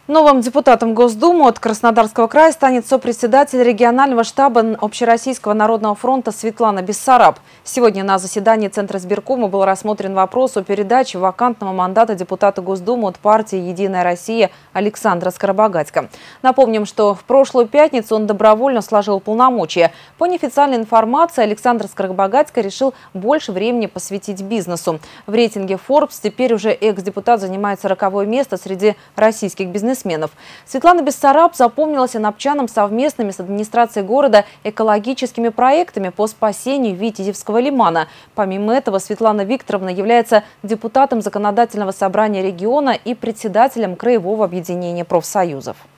Новым депутатом Госдумы от Краснодарского края станет сопредседатель регионального штаба Общероссийского народного фронта Светлана Бессараб. Сегодня на заседании Центра избиркома был рассмотрен вопрос о передаче вакантного мандата депутата Госдумы от партии «Единая Россия» Александра Скоробогатько. Напомним, что в прошлую пятницу он добровольно сложил полномочия. По неофициальной информации, Александр Скоробогатько решил больше времени посвятить бизнесу. В рейтинге Forbes теперь уже экс-депутат занимает 40-е место среди российских бизнесменов. Светлана Бессараб запомнилась инопчанам совместными с администрацией города экологическими проектами по спасению Витязевского лимана. Помимо этого, Светлана Викторовна является депутатом Законодательного собрания региона и председателем Краевого объединения профсоюзов.